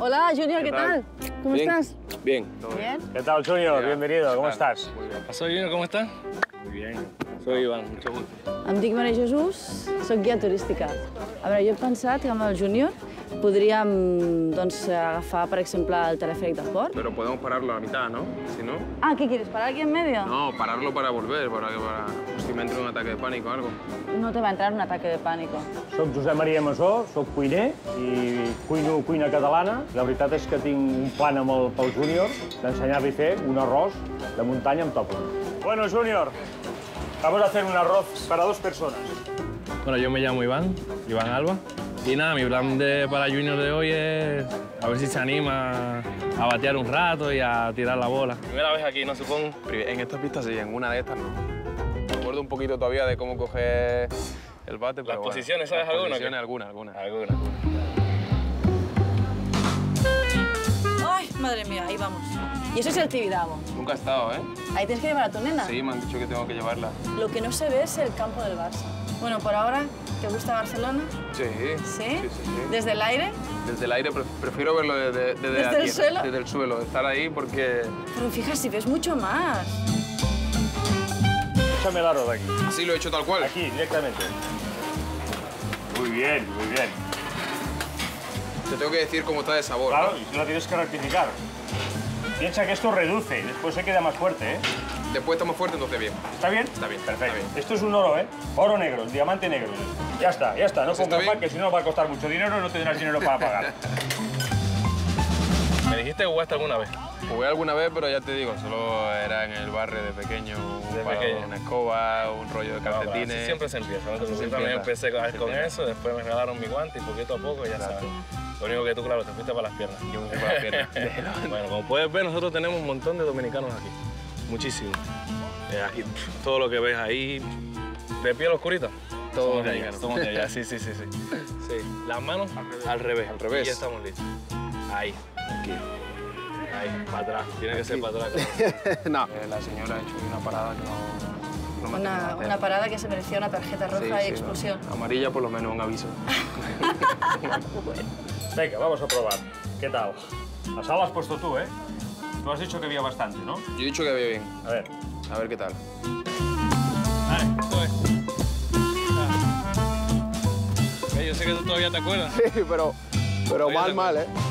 Hola, Junior, ¿qué tal? ¿Cómo Bien. estás? Bien. Bien. ¿Qué tal, Junior? Bien. Bienvenido, ¿cómo ¿Qué tal? estás? Muy bien. Soy Junior, ¿cómo estás? Muy bien. Soy Iván, mucho gusto. Em dic Maria Jesús, soc guia turística. A veure, jo he pensat que amb el Junior podríem doncs, agafar, per exemple, el telefèric del port. Pero podemos pararlo a la mitad, ¿no? Si no... Ah, ¿qué quieres? ¿Parar aquí en medio? No, pararlo para volver, para si me entra un ataque de pánico o algo. No te va a entrar un ataque de pánico. Soc Josep Maria Masó, soc cuiner i cuino cuina catalana. La veritat és que tinc un plan pel Júnior d'ensenyar-li a fer un arròs de muntanya amb tòfona. Bueno, Júnior, vamos a hacer un arroz para 2 personas. Bueno, yo me llamo Iván Alba. Y nada, mi plan para Junior de hoy es a ver si se anima a batear un rato y a tirar la bola. Primera vez aquí, ¿no? Supongo. En estas pistas sí, en una de estas no. Me acuerdo un poquito todavía de cómo coger el bate, pero ¿Las posiciones, sabes las alguna? posiciones, algunas. Alguna. Ay, madre mía, ahí vamos. Y eso es el Tibidabo. Nunca he estado, ¿eh? Ahí tienes que llevar a tu nena. Sí, me han dicho que tengo que llevarla. Lo que no se ve es el campo del Barça. Bueno, por ahora, ¿te gusta Barcelona? Sí. ¿Sí? Sí. ¿Desde el aire? Desde el aire prefiero verlo desde ¿Desde aquí, el suelo? Desde el suelo, estar ahí porque... Pero fíjate, ves mucho más. Échame el arroz aquí. Así lo he hecho tal cual. Aquí, directamente. Muy bien, muy bien. Te tengo que decir cómo está de sabor. Claro, ¿no? y tú lo tienes que rectificar. Piensa que esto reduce, después se queda más fuerte, ¿eh? Después está más fuerte, entonces bien. ¿Está bien? Está bien, Perfecto. está bien. Esto es un oro, ¿eh? Oro negro, el diamante negro. Ya está. No Pues está pongas bien. más, que si no va a costar mucho dinero y no tendrás dinero para pagar. ¿Me dijiste que jugaste alguna vez? Jugué alguna vez, pero ya te digo, solo era en el barrio de pequeño, De para pequeño. una escoba, un rollo de calcetines. Así siempre se empieza, ¿no? Así se Yo también empieza. empecé con empieza. eso, después me regalaron mi guante y poquito a poco ya Exacto. sabes. Lo único que tú, claro, te fuiste para las piernas. Yo me fui para la pierna. Bueno, como puedes ver, nosotros tenemos un montón de dominicanos aquí. Muchísimos. Aquí, todo lo que ves ahí, de piel oscurita. Todos Somos de allá, dominicanos. somos de allá, sí. Sí, las manos al revés. Al revés. Y ya estamos listos. Ahí, Aquí. ahí, para atrás. Tiene que ser para atrás. No. La señora ha hecho una parada que no me termina de hacer. Una parada que se merecía una tarjeta roja Sí, y sí, expulsión. no. Amarilla, por lo menos, un aviso. Venga, vamos a probar. ¿Qué tal? La sal la has puesto tú, ¿eh? Tú has dicho que había bastante, ¿no? Yo he dicho que había bien. A ver A ver qué tal. Vale, eso es. Yo sé que tú todavía te acuerdas. Sí, pero Todavía te acuerdas. ¿eh?